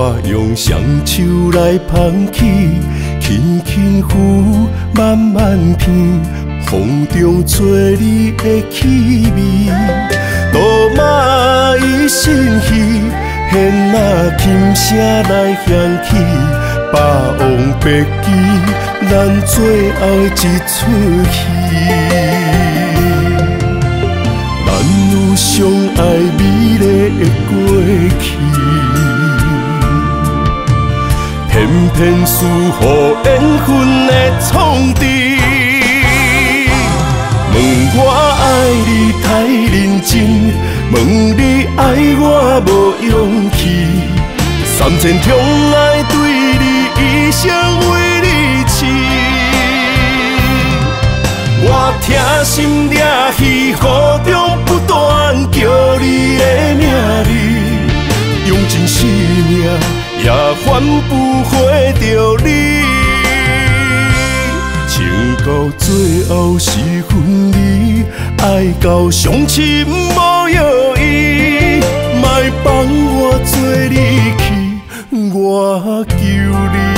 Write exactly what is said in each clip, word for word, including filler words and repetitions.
我用双手来捧起，轻轻抚，慢慢片，风中吹你的气味。多玛伊心稀，弦仔琴声来响起，霸王别姬，咱最后一出戏。咱有相爱美丽的过去。 偏偏输予缘分的创治，问我爱你太认真，问你爱我无勇气，三千宠爱对你一生为你痴。我痛心掠去，雨中不断叫你的名字，用尽生命。 也换不回着你，情到最后是分离，爱到伤心无药医，莫放我做你去，我求你。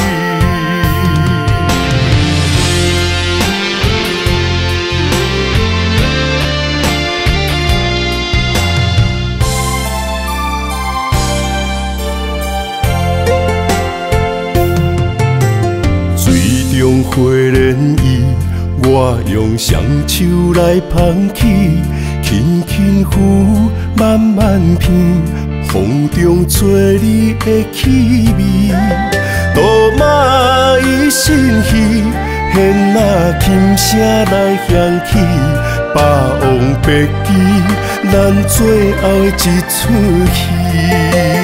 用花莲意，我用双手来捧起，轻轻抚，慢慢片，风中吹你的气味。多玛伊心稀，弦仔琴声来响起，霸王别姬，咱最后一出戏。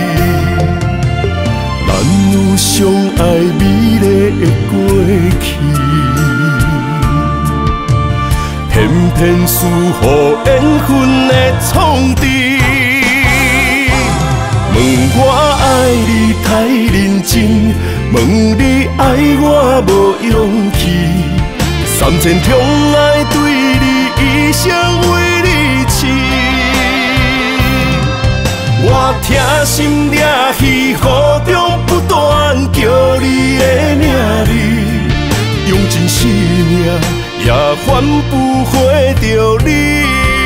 咱有相爱美丽的过去，偏偏输予缘分的创治。问我爱你太认真，问你爱我无勇气，三千宠爱对你一生为你痴。 我痛心掠去，雨中不断叫你的名字，用尽生命也换不回着你。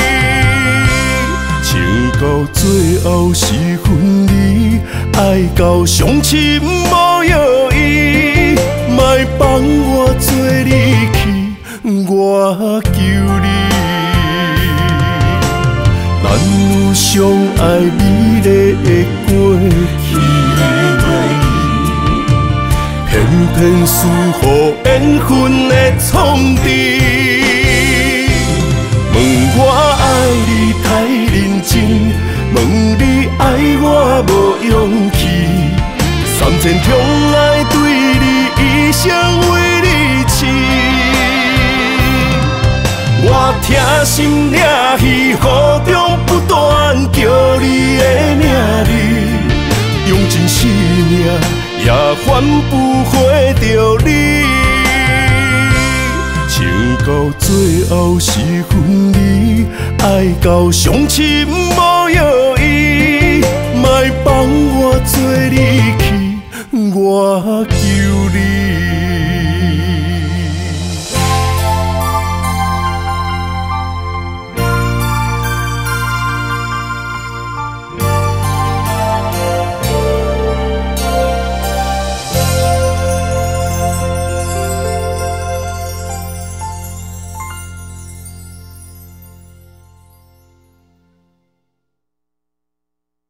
情到最后是分离，爱到伤心无药医，莫放我做你去，我求你。 咱有相爱美丽的过去，偏偏输予缘分的创治。问我爱你太认真，问你爱我无勇气，三千宠爱对你一生为你痴。 我痛心掠去，雨中不断叫你的名字，用尽生命也换不回着你。情到最后是分离，爱到伤心无药医，莫放我做你去，我求你。